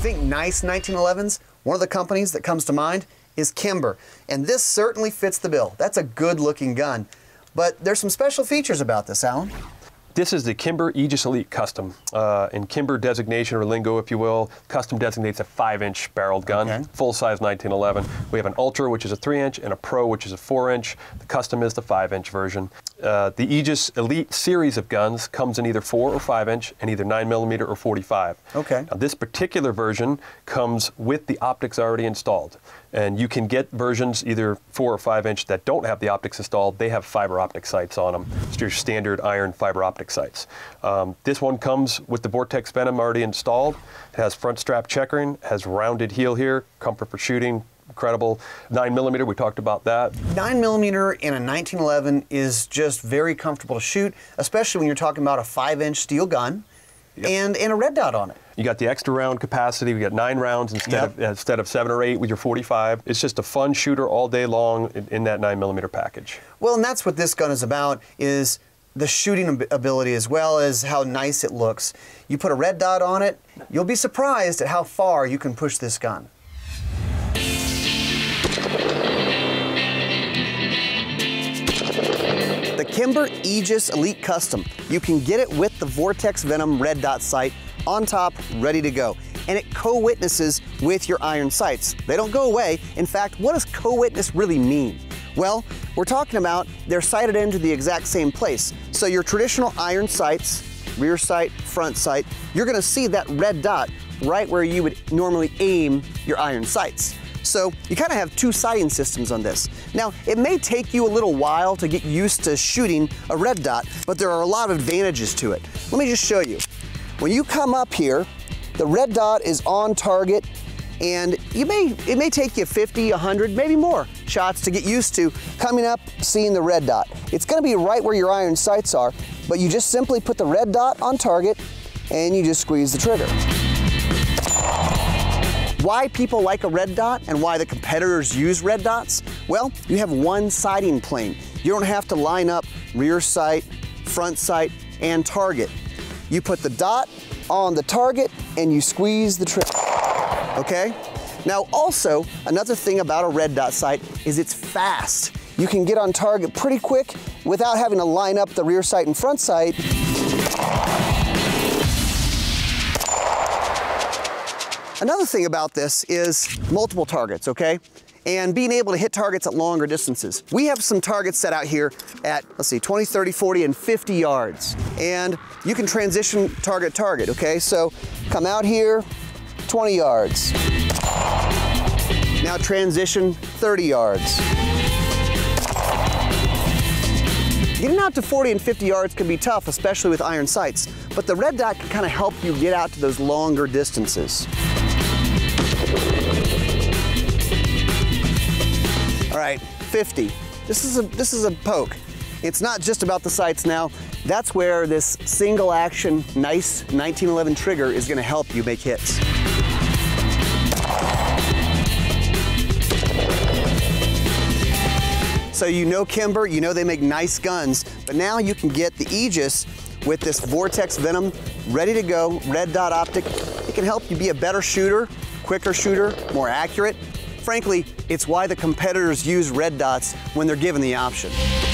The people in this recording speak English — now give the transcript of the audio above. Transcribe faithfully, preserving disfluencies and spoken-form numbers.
think nice nineteen elevens, one of the companies that comes to mind is Kimber. And this certainly fits the bill. That's a good looking gun. But there's some special features about this, Alan. This is the Kimber Aegis Elite Custom. Uh, in Kimber designation, or lingo if you will, custom designates a five inch barreled gun, okay. Full-size nineteen eleven. We have an Ultra, which is a three inch, and a Pro, which is a four inch. The custom is the five inch version. Uh, the Aegis Elite series of guns comes in either four or five inch, and either nine millimeter or forty-five. Okay. Now, this particular version comes with the optics already installed. And you can get versions either four or five inch that don't have the optics installed. They have fiber optic sights on them. It's your standard iron fiber optic sights. Um, this one comes with the Vortex Venom already installed. It has front strap checkering, has rounded heel here, comfort for shooting, incredible. Nine millimeter, we talked about that. Nine millimeter in a nineteen eleven is just very comfortable to shoot, especially when you're talking about a five inch steel gun. Yep. And, and a red dot on it. You got the extra round capacity. We got nine rounds instead yep. of instead of seven or eight with your forty-five. It's just a fun shooter all day long in, in that nine millimeter package. Well, and that's what this gun is about, is the shooting ability as well as how nice it looks. You put a red dot on it, you'll be surprised at how far you can push this gun. The Kimber Aegis Elite Custom. You can get it with the Vortex Venom red dot sight on top, ready to go. And it co-witnesses with your iron sights. They don't go away. In fact, what does co-witness really mean? Well, we're talking about they're sighted into the exact same place. So your traditional iron sights, rear sight, front sight, you're gonna see that red dot right where you would normally aim your iron sights. So you kind of have two sighting systems on this. Now, it may take you a little while to get used to shooting a red dot, but there are a lot of advantages to it. Let me just show you. When you come up here, the red dot is on target, and you may it may take you fifty, a hundred, maybe more shots to get used to coming up, seeing the red dot. It's gonna be right where your iron sights are, but you just simply put the red dot on target, and you just squeeze the trigger. Why people like a red dot and why the competitors use red dots? Well, you have one sighting plane. You don't have to line up rear sight, front sight, and target. You put the dot on the target and you squeeze the trigger, okay? Now also, another thing about a red dot sight is it's fast. You can get on target pretty quick without having to line up the rear sight and front sight. Another thing about this is multiple targets, okay? And being able to hit targets at longer distances. We have some targets set out here at, let's see, twenty, thirty, forty, and fifty yards. And you can transition target target, okay? So come out here, twenty yards. Now transition thirty yards. Getting out to forty and fifty yards can be tough, especially with iron sights, but the red dot can kind of help you get out to those longer distances. All right, fifty. This is a this is a poke. It's not just about the sights now. That's where this single action, nice nineteen eleven trigger is gonna help you make hits. So you know Kimber, you know they make nice guns, but now you can get the Aegis with this Vortex Venom ready to go, red dot optic. It can help you be a better shooter, quicker shooter, more accurate. Frankly, it's why the competitors use red dots when they're given the option.